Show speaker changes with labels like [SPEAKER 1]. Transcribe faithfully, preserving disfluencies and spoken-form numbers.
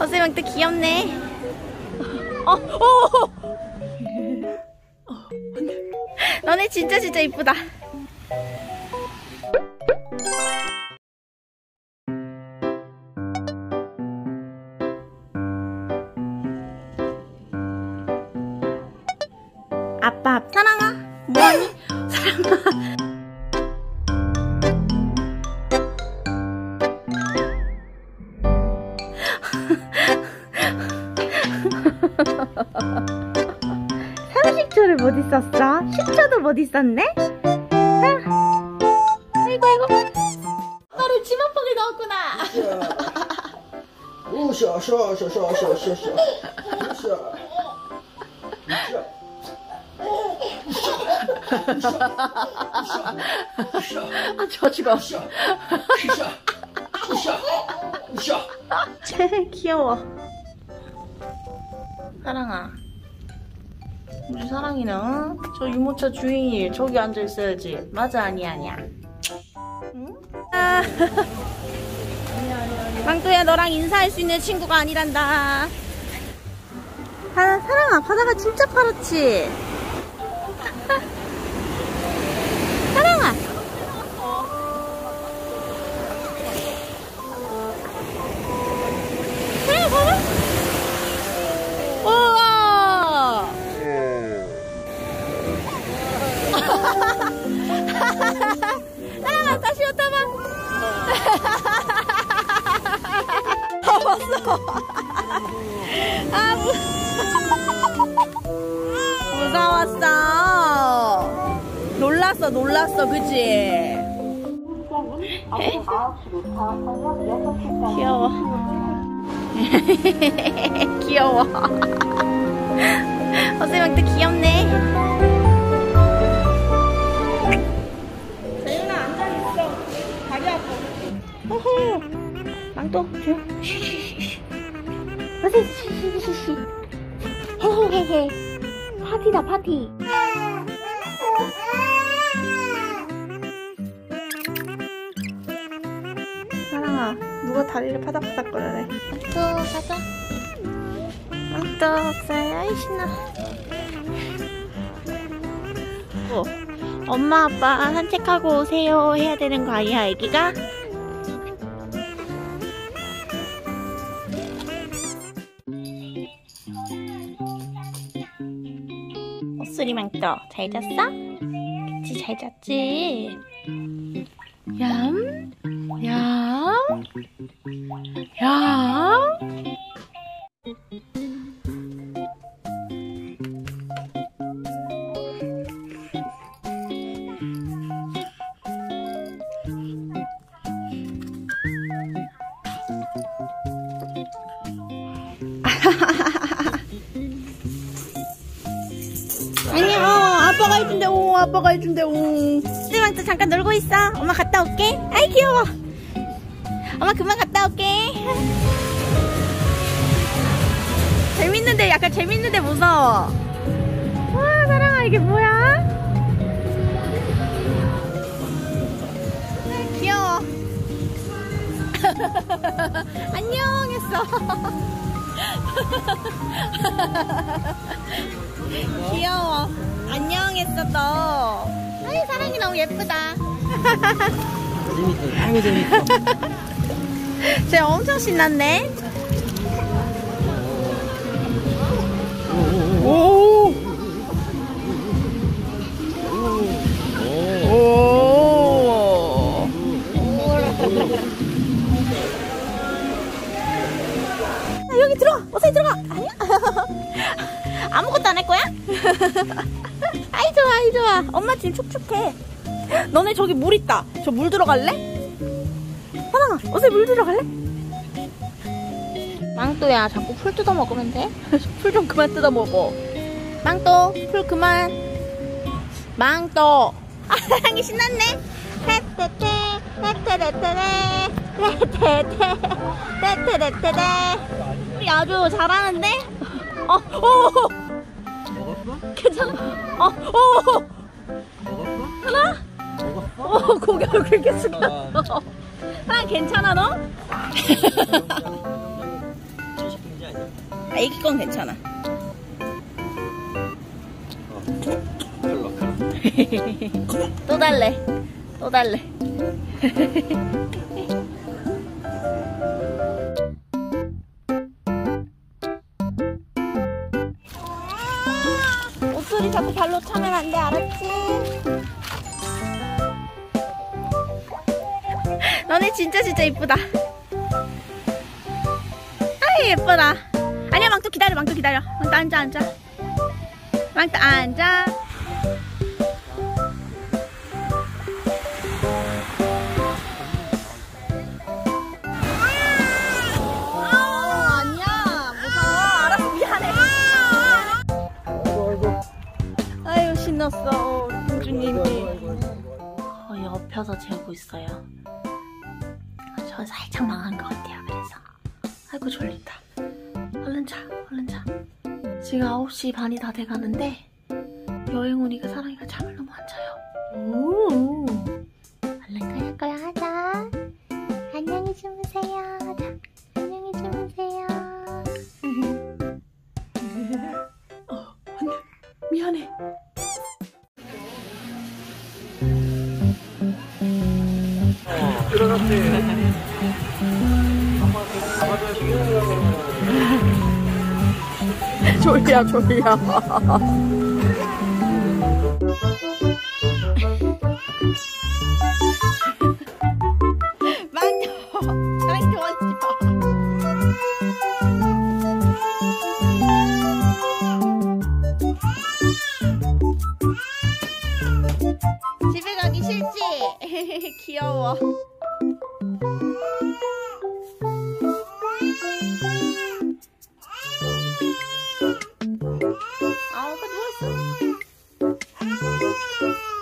[SPEAKER 1] 어슬망토 귀엽네. 어, 오! 너네 진짜 진짜 이쁘다. 아빠, 사랑아, 뭐하니? 사랑아. 삼십 초를 못 있었어? 십 초도 못 있었네? 아이고 아이고, 너를 치마폭에 넣었구나.
[SPEAKER 2] 우샤 샤 샤 샤 샤 샤 샤
[SPEAKER 1] 아, 저 죽어. 귀여워. 사랑아, 우리 사랑이는 저 유모차 주인이 저기 앉아 있어야지. 맞아, 아니야, 아니야. 응? 아. 망토야, 너랑 인사할 수 있는 친구가 아니란다. 아, 사랑아, 바다가 진짜 파랗지? 사랑아. 그래, 봐봐. 우와. 사랑아, 다시 왔다봐. 아, 봤어. 아, 무... 무서웠어. 놀랐어, 놀랐어, 그치? 귀여워. 귀여워. 어슬망토 귀엽네. 재윤아, 앉아있어. 다리 아파. 호호. 망토, 조용. 쉬쉬쉬. 어슬, 쉬쉬쉬. 헤헤헤헤. 파티다, 파티. 사랑아, 누가 다리를 파닥파닥 거리래. 망토, 가자. 망토, 없어요. 아이, 신나. 어, 엄마, 아빠 산책하고 오세요 해야 되는 거 아니야, 애기가? 헛소리 망토, 잘 잤어? 그치, 잘 잤지? 얌, 얌, 얌. 안녕. 아빠가 해준대. 오, 아빠가 해준대. 오. 어슬망토 잠깐 놀고 있어. 엄마 갔다 올게. 아이, 귀여워. 엄마 그만 갔다 올게. 재밌는데, 약간 재밌는데 무서워. 와, 사랑아, 이게 뭐야? 귀여워. 안녕 했어. 귀여워. 안녕 했어, 너. 아이, 사랑이 너무 예쁘다.
[SPEAKER 2] 재밌어. 아이고, 재밌어.
[SPEAKER 1] 쟤 엄청 신났네. 오. 오. 오. 여기 들어가. 어서 들어가. 아니야? 아무것도 안 할 거야? 아이, 좋아, 아이, 좋아. 엄마 지금 촉촉해. 너네 저기 물 있다. 저 물 들어갈래? 사랑아, 어서 물 들어갈래? 망토야, 자꾸 풀 뜯어 먹으면 돼? 풀 좀 그만 뜯어 먹어. 망토, 풀 그만. 망토. 아, 사랑이 신났네. 테테테, 테테레테레, 테테테, 테테레테레. 우리 아주 잘하는데? 어, 오!
[SPEAKER 2] 먹었어?
[SPEAKER 1] 괜찮아? 어, 오!
[SPEAKER 2] 먹었어?
[SPEAKER 1] 하나?
[SPEAKER 2] 먹었어?
[SPEAKER 1] 어, 고개 얼굴 깨끗하. 아, 괜찮아, 너? 애기 건 괜찮아. 또 달래. 또 달래. 옷소리 자꾸 발로 차면 안 돼, 알았지? 너네 진짜 진짜 이쁘다. 아이 예쁘다. 아니야, 망토 기다려, 망토 기다려. 망토 앉아, 앉아. 망토 앉아. 아, 아니야, 무서워. 알았어, 미안해. 아유, 신났어, 우리 공주님이. 거의 엎혀서 재우고 있어요. 저 살짝 망한 것 같아요. 그래서 아이고 졸린다. 얼른 자, 얼른 자. 지금 아홉 시 반이 다 돼가는데 여행 오니까 사랑이가 잠을 너무 안 자요. 오, 얼른 가야 거야. 하자. 안녕히 주무세요. 자, 안녕히 주무세요. 어, 안돼. 미안해.
[SPEAKER 2] 들어갔네.
[SPEAKER 1] 졸려 졸려. 망토 망토 원지마. 집에 가기 싫지? 귀여워. 아까 누워있어.